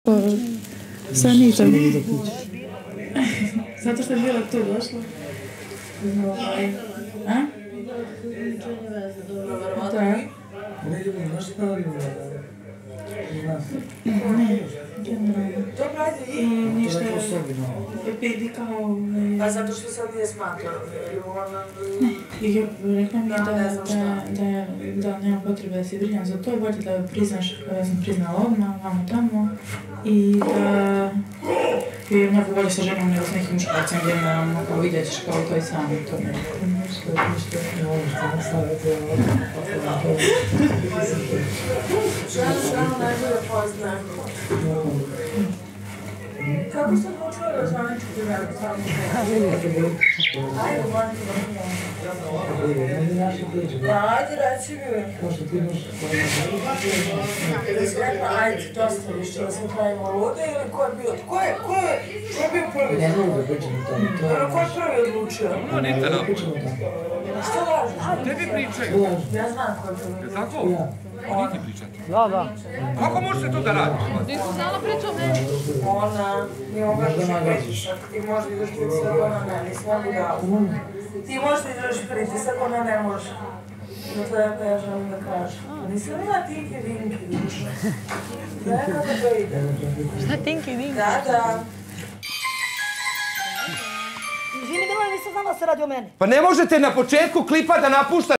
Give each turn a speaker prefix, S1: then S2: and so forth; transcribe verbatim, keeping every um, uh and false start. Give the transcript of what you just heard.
S1: Sad nisam. Zato što je bila tu došla. A? Da. Ne,
S2: dobro, ajde i
S1: ništa. Pedi kao...
S2: Pa zato što sad nije smatrao.
S1: I rekla mi je da nema potrebe da se brinjam za to, bolje da priznaš kao ja sam priznala odmah, vamo tamo. I da... I mnogo bolje sa ženom nego s nekim muškarcem gdje imamo kao vidjet ćeš kao to i sami to ne.
S2: Žena samo najbolje poznaje. Kako sam počela razvaniti ti veliko samo? Ajde, volim ti vrlo. Ajde, reci mi. Kada si rekla, ajde, dosta više, da sam pravila lude ili ko je bio? Ko je, ko je, ko je bio prvi?
S3: Ne znam da pričamo to.
S2: Ko je prvi odlučio?
S4: No, ne te napuš.
S2: Što lažeš?
S4: Tebi pričaju.
S2: Ja znam ko je prvi.
S4: Je tako? Niti pričati.
S5: Da, da.
S4: Kako možete to da radite?
S6: Nisu znala priča o meni.
S2: Ona mi obrađuje pritisak. Ti možda ideš pritisak, ona ne, nisi ne budala. Ti možda ideš pritisak, ona ne može. Zato ja koja želim da kažem. Nisam ima tinki dinki. Da je kako to ide.
S6: Šta tinki dinki?
S2: Da, da.
S5: Izvini, Grmane, nisam znala da se radi o meni.
S4: Pa ne možete na početku klipa da napuštate.